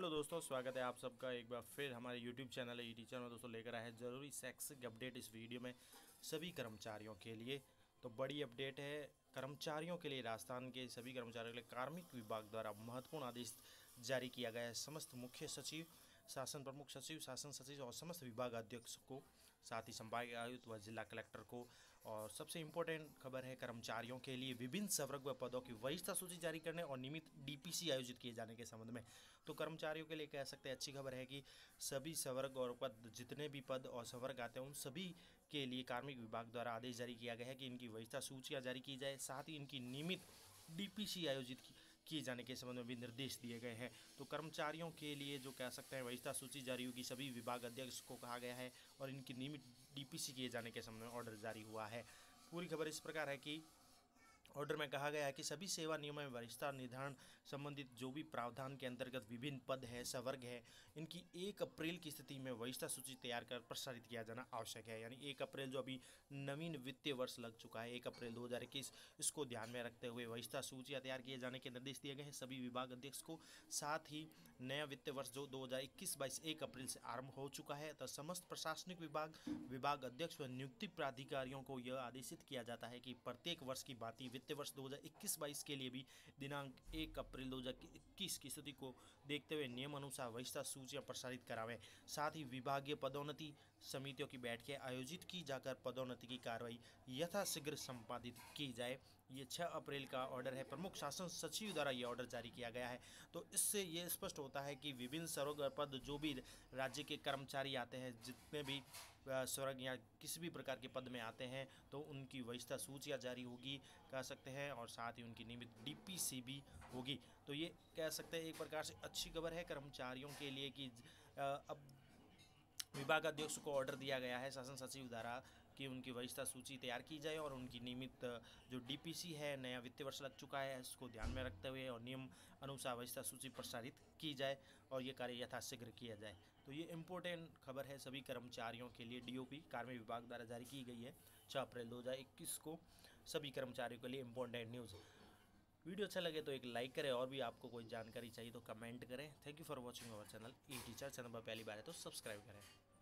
Hello दोस्तों, स्वागत है आप सबका एक बार फिर हमारे YouTube चैनल है टीचर में। दोस्तों लेकर आए हैं ज़रूरी शैक्षिक अपडेट इस वीडियो में सभी कर्मचारियों के लिए। तो बड़ी अपडेट है कर्मचारियों के लिए। राजस्थान के सभी कर्मचारियों के लिए कार्मिक विभाग द्वारा महत्वपूर्ण आदेश जारी किया गया है। समस्त मुख्य सचिव, शासन प्रमुख सचिव, शासन सचिव और समस्त विभाग अध्यक्ष को, साथ ही संभागीय आयुक्त व जिला कलेक्टर को। और सबसे इम्पोर्टेंट खबर है कर्मचारियों के लिए विभिन्न संवर्ग व पदों की वरिष्ठता सूची जारी करने और नियमित डीपीसी आयोजित किए जाने के संबंध में। तो कर्मचारियों के लिए कह सकते हैं अच्छी खबर है कि सभी संवर्ग और पद, जितने भी पद और संवर्ग आते हैं उन सभी के लिए कार्मिक विभाग द्वारा आदेश जारी किया गया है कि इनकी वरिष्ठता सूचियाँ जारी की जाए, साथ ही इनकी नियमित डीपीसी आयोजित किए जाने के संबंध में भी निर्देश दिए गए हैं। तो कर्मचारियों के लिए जो कह सकते हैं वरिष्ठता सूची जारी होगी, सभी विभाग अध्यक्ष को कहा गया है और इनकी नियमित डीपीसी किए जाने के संबंध में ऑर्डर जारी हुआ है। पूरी खबर इस प्रकार है कि ऑर्डर में कहा गया है कि सभी सेवा नियमों में वरिष्ठता निर्धारण संबंधित जो भी प्रावधान के अंतर्गत विभिन्न पद है, संवर्ग है, इनकी 1 अप्रैल की स्थिति में वरिष्ठता सूची तैयार कर प्रसारित किया जाना आवश्यक है। यानी 1 अप्रैल जो अभी नवीन वित्तीय वर्ष लग चुका है, 1 अप्रैल 2021, इसको ध्यान में रखते हुए वरिष्ठता सूचियाँ तैयार किए जाने के निर्देश दिए गए हैं सभी विभाग अध्यक्ष को। साथ ही नया वित्तीय वर्ष जो 2021-22 1 अप्रैल से आरंभ हो चुका है, तो समस्त प्रशासनिक विभाग अध्यक्ष व नियुक्ति प्राधिकारियों को यह आदेशित किया जाता है कि प्रत्येक वर्ष की भांति वित्तीय वर्ष 2021-22 के लिए भी दिनांक 1 अप्रैल 2021 की स्थिति को देखते हुए नियम अनुसार वरिष्ठता सूचियां प्रसारित करावें। साथ ही विभागीय पदोन्नति समितियों की बैठकें आयोजित की जाकर पदोन्नति की कार्रवाई यथाशीघ्र संपादित की जाए। ये 6 अप्रैल का ऑर्डर है। प्रमुख शासन सचिव द्वारा ये ऑर्डर जारी किया गया है। तो इससे ये स्पष्ट होता है कि विभिन्न संवर्ग पद जो भी राज्य के कर्मचारी आते हैं, जितने भी स्वर्ग या किसी भी प्रकार के पद में आते हैं, तो उनकी वरिष्ठता सूचियाँ जारी होगी कह सकते हैं, और साथ ही उनकी नियमित डीपीसी भी होगी। तो ये कह सकते हैं एक प्रकार से अच्छी खबर है कर्मचारियों के लिए कि अब विभाग अध्यक्ष को ऑर्डर दिया गया है शासन सचिव द्वारा कि उनकी वरिष्ठता सूची तैयार की जाए और उनकी नियमित जो डीपीसी है, नया वित्तीय वर्ष लग चुका है, इसको ध्यान में रखते हुए और नियम अनुसार वरिष्ठता सूची प्रसारित की जाए और ये कार्य यथाशीघ्र किया जाए। तो ये इम्पोर्टेंट खबर है सभी कर्मचारियों के लिए। डीओपी कार्मिक विभाग द्वारा जारी की गई है 6 अप्रैल 2021 को सभी कर्मचारियों के लिए इम्पोर्टेंट न्यूज़। वीडियो अच्छा लगे तो एक लाइक करें और भी आपको कोई जानकारी चाहिए तो कमेंट करें। Thank you for watching our channel E teacher. Channel पर पहली बार है तो सब्सक्राइब करें।